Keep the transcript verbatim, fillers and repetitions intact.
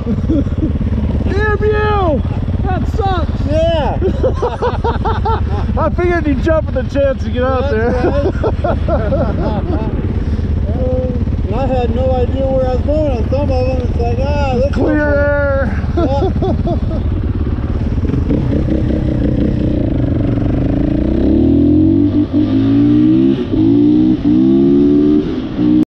Damn you! That sucks! Yeah! I figured you'd jump at the chance to get out there. Right. I had no idea where I was going on some of them.